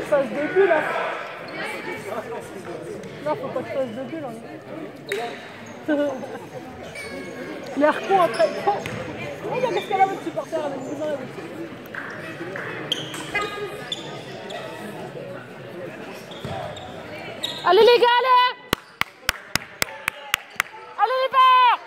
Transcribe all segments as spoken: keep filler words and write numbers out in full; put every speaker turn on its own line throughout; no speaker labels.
fasses deux bulles là. Non, faut pas que tu fasses deux bulles. Hein. L'air con après. Regarde qu'est-ce qu'elle a votre supporter avec vous dans la bouche. Allez les gars, allez! Allez les verts!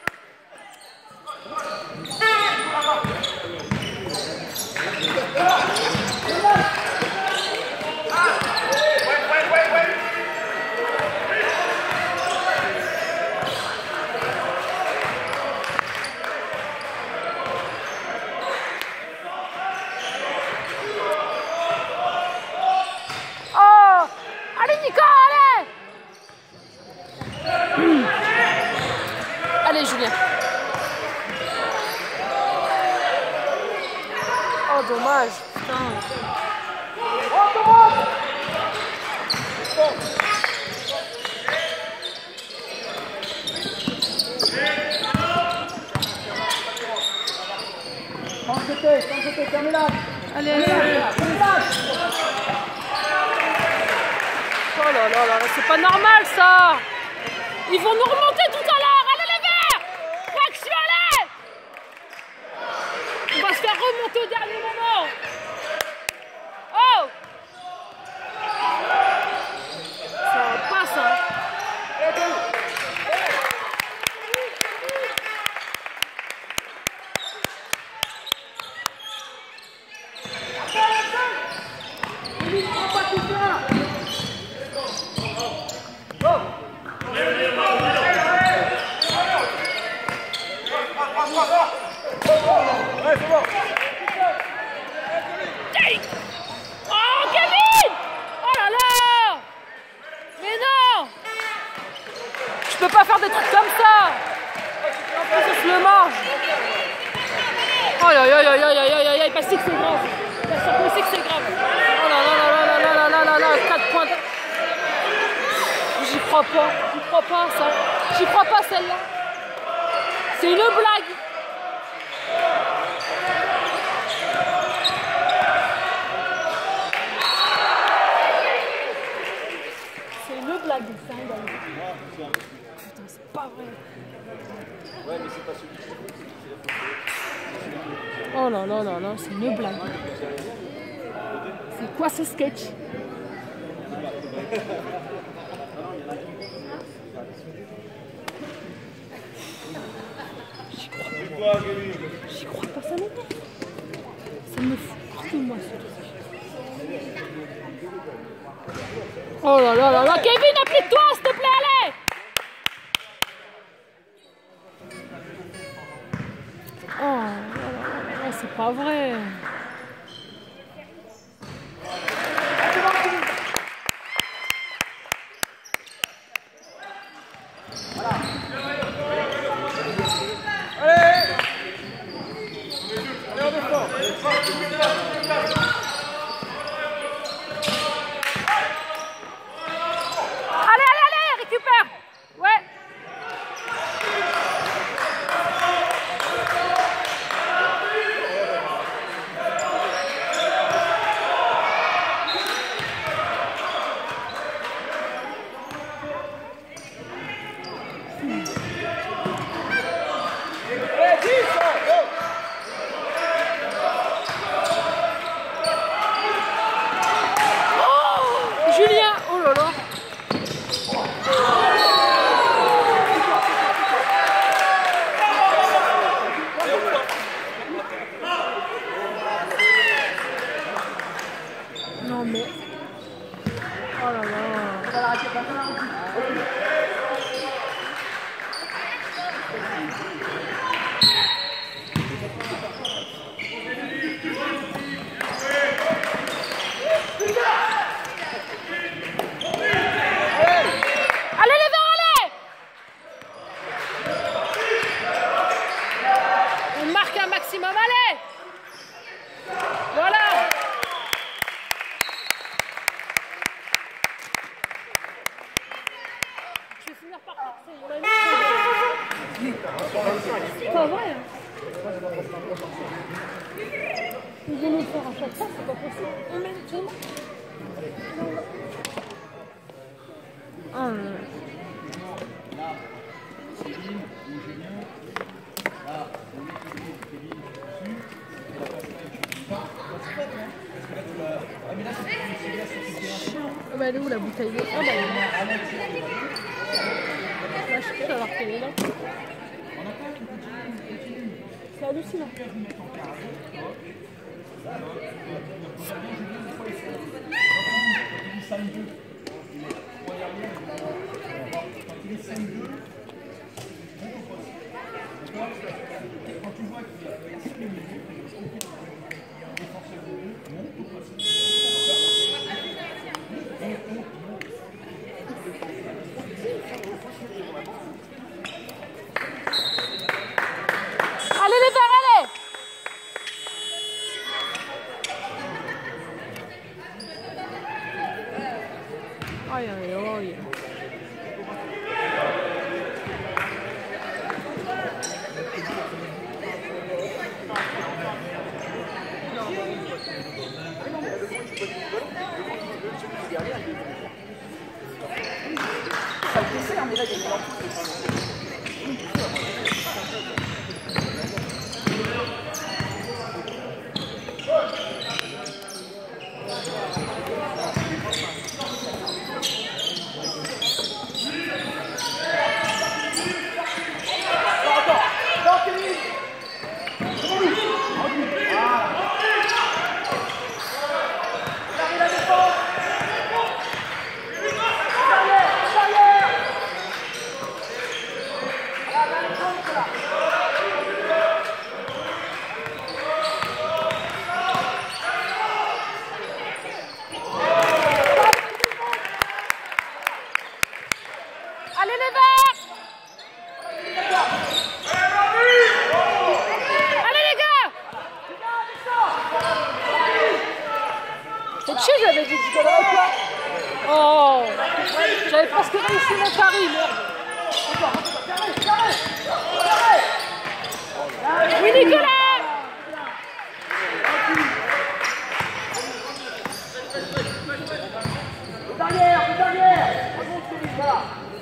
Allez Nico, allez! Allez Julien. Oh dommage. Putain.
Quand c'était, quand c'était, terminal.
Allez, allez, allez. Oh là là là, c'est pas normal ça! Ils vont nous remonter tout à l'heure! Allez les verts! Action, allez! On va se faire remonter au dernier moment! Oh! Ça passe hein!
Ouais, c'est bon.
Oh Kevin! Oh là là! Mais non! Je peux pas faire des trucs comme ça! Ça se le mange! Oh là là là là là là là là, il passe que c'est grave! Il passe que c'est grave! Oh là là là là là là là là là, quatre points! J'y crois pas, j'y crois pas ça! J'y crois pas celle-là! C'est une blague! C'est une blague, ça rigole. Putain, c'est pas vrai.
Ouais, mais c'est pas celui qui
Oh là là là là, c'est une blague. C'est quoi ce sketch? J'y crois pas. J'y crois pas, ça non plus. Ça me fout hors de moi, ce truc. Oh là là là là, Kevin, applique-toi, s'il te plaît, allez! Oh là là là là, c'est pas vrai. Julien, oh là là. Non mais. Oh là là. Maximum, allez! Voilà! Je vais finir par passer. C'est pas vrai, hein? Ils vont nous faire à chaque fois, c'est pas possible. On mène tout le monde. Ah bah elle est où la bouteille d'eau? Ah bah elle est là. Je sais pas savoir qu'elle est là. C'est hallucinant. Allez les verts, allez! Aïe aïe aïe.
Ça le dessert, mais là, il y a une lampe.
Allez les verts! Allez les gars! C'est chill, j'avais dit que quoi? Oh! J'avais presque réussi mon pari, merde! Oui Nicolas!
Derrière, derrière! Voilà.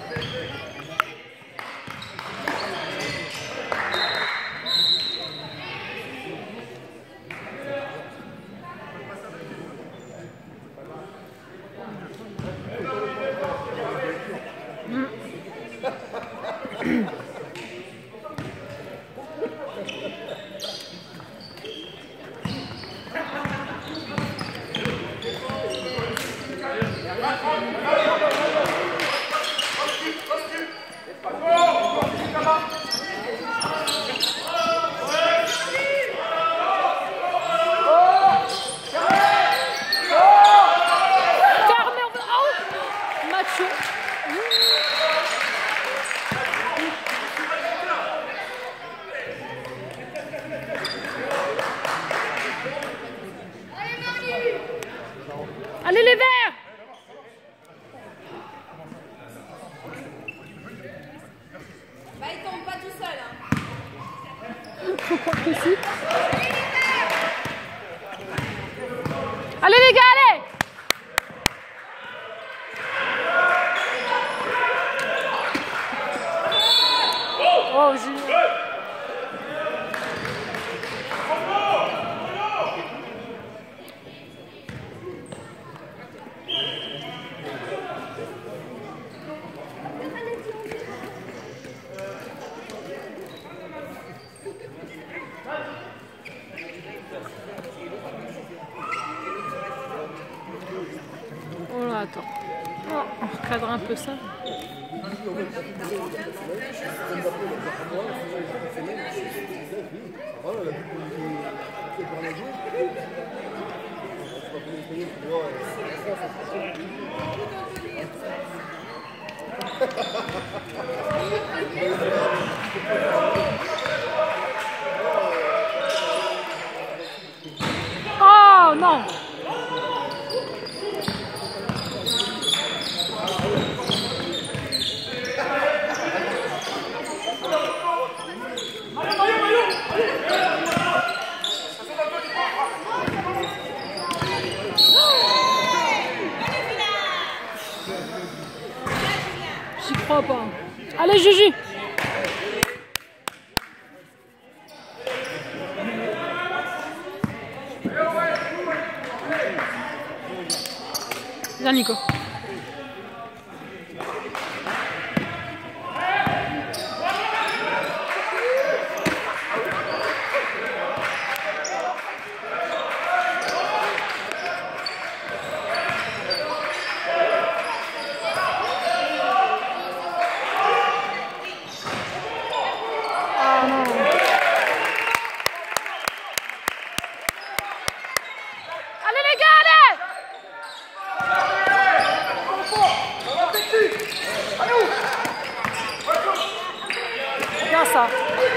Allez les verts!
Bah il tombe pas tout seul hein.
Ici. Allez les gars, allez! Oh Julien. Oh là, attends. Oh, on recadre un peu ça. Oh non! crois pas. Allez, Juju. Viens, Nico. Ça.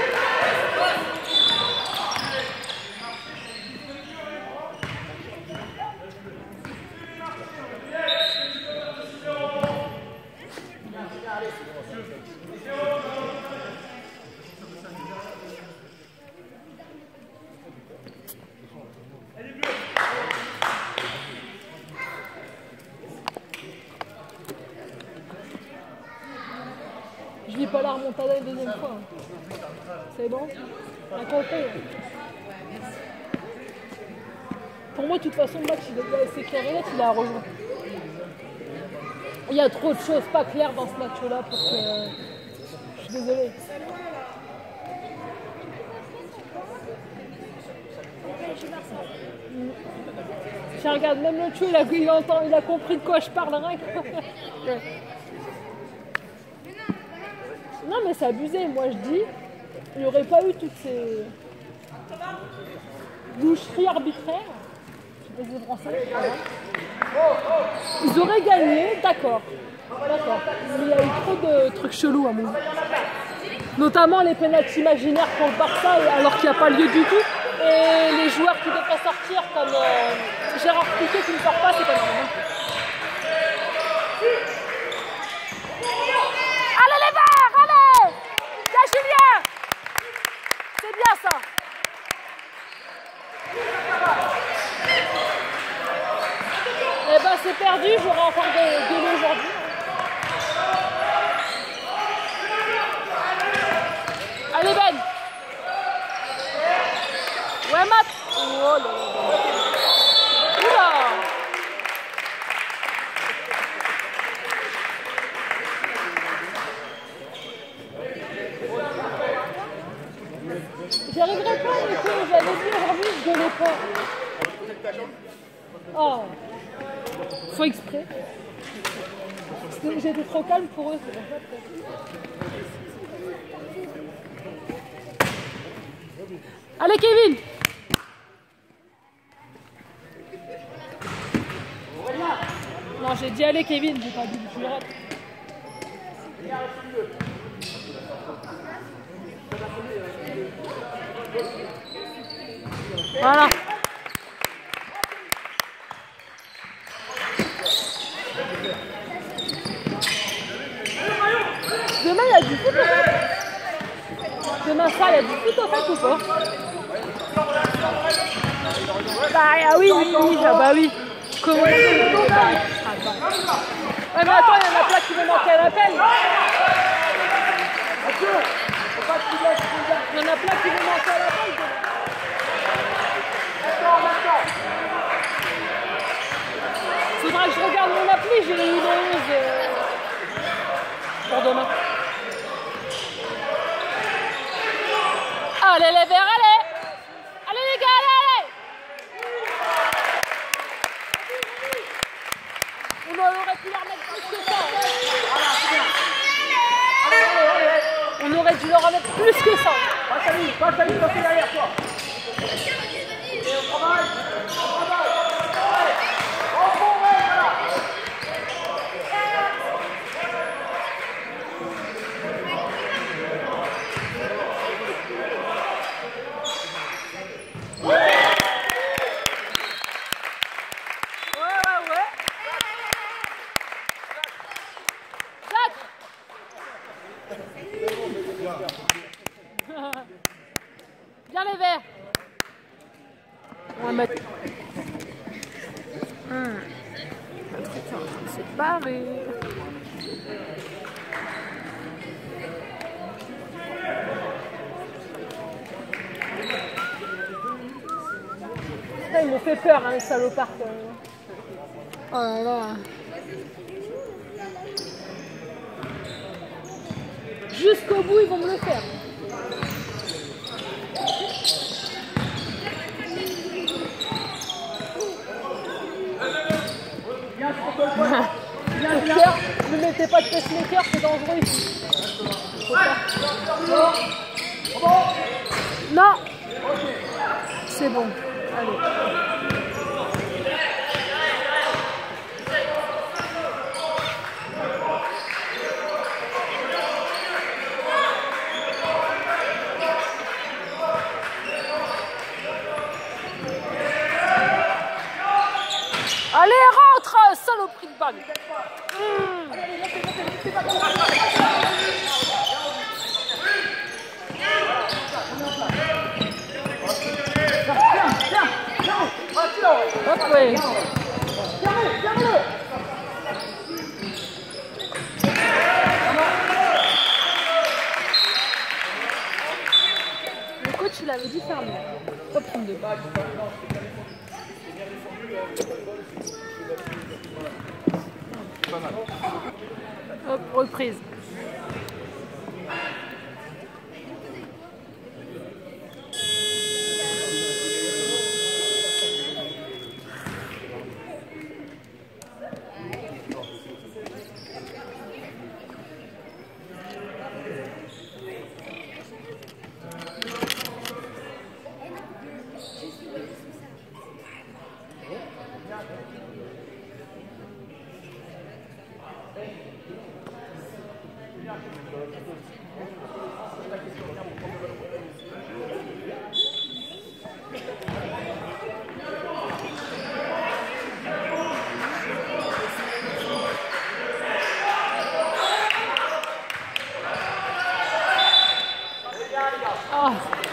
Je lis pas la remontada une deuxième fois. C'est bon? Un compris. Pour moi, de toute façon, le match, il est assez clair et net, il a rejoint. Il y a trop de choses pas claires dans ce match-là pour que... Je suis désolée. Je regarde, même le tuyau, il a, il, entend, il a compris de quoi je parle. Rien. Non mais c'est abusé, moi je dis, il n'y aurait pas eu toutes ces boucheries arbitraires, je sais pas si c'est français, ils auraient gagné, d'accord, d'accord, mais il y a eu trop de trucs chelous à mon avis, notamment les pénaltys imaginaires pour le Barça alors qu'il n'y a pas lieu du tout, et les joueurs qui devraient sortir comme euh, Gérard Piqué qui ne sort pas, c'est pas normal. Julien, c'est bien ça. Eh ben c'est perdu, j'aurai encore des gueules aujourd'hui. Allez Ben. Ouais Matt. Oh là là. Oula. J'y arriverai pas, Nico, j'avais dit aujourd'hui, je gueulais pas. Oh, faut exprès. J'étais trop calme pour eux, c'est pour ça que... Allez Kevin. Non, j'ai dit allez Kevin, j'ai pas dit que tu le rates. Voilà. Demain, il y a du foot au fait. Demain soir, il y a du foot au fait ou pas? Bah ah oui, oui, oui, ah bah oui. Comment on fait? Ah bah. Ouais mais attends, il y en a plein qui vont manquer à l'appel. Il y en a plein qui vont manquer à l'appel. Faudra que je regarde mon appli, j'ai le numéro onze euh, pour demain. Allez les verts, allez! Allez les gars, allez! On aurait pu leur mettre plus que ça. On aurait dû leur en mettre plus que ça.
Passe à lui, passe à lui, passe derrière toi.
Bien les verts. On va mettre. Hum. C'est barré. Là, ils m'ont fait peur, hein, les salopards. Quand même. Oh là là. Jusqu'au bout, ils vont me le faire. Bien, bien. Ne mettez pas de pacemaker, c'est dangereux ici. Non. C'est bon. Allez. Allez, rentre, saloperie de balle. Mmh. Hop, ouais. Le coach, il avait dit fermer. Pas prendre deux. Hop, reprise. Oh.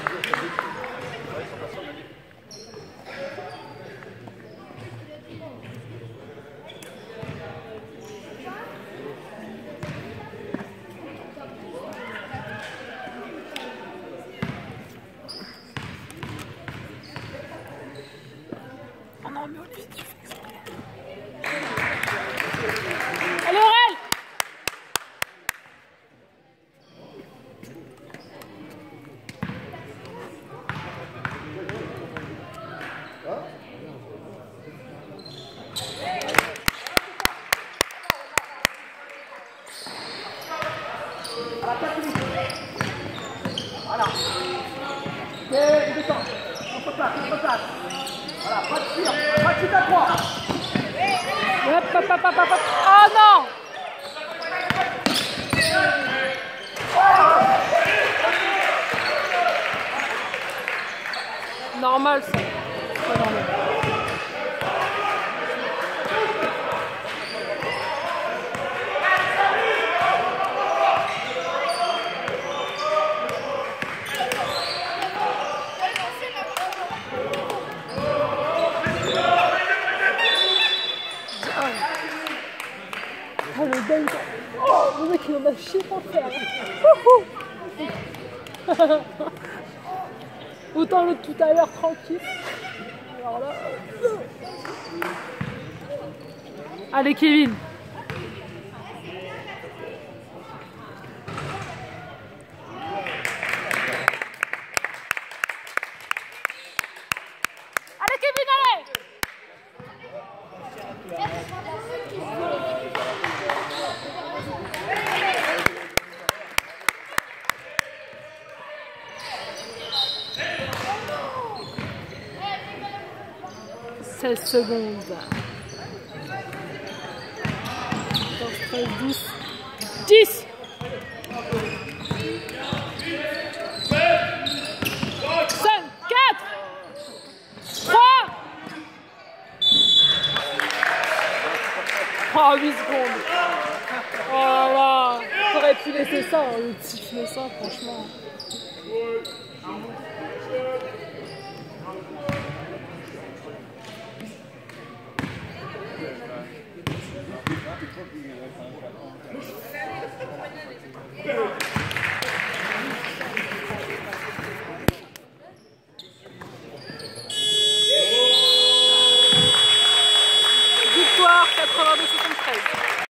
Oh non, mais Olivier, tu fais exprès. Allez, Aurel!
Voilà. Et il descend. On se place, on se place. Voilà, pas de tir, pas de tir à trois.
Hop, hop, hop, hop, hop. Oh non! Normal ça. C'est pas normal. Oh le dingue. Oh le mec il en a chié pour faire. Autant l'autre tout à l'heure tranquille. Alors là. Allez Kevin. Allez Kevin, allez. seize secondes. quatorze, treize, douze, dix. cinq, quatre, trois. Oh, huit secondes. Oh là là. T'aurais pu laisser ça, hein, le siffler ça, franchement.
Thank you.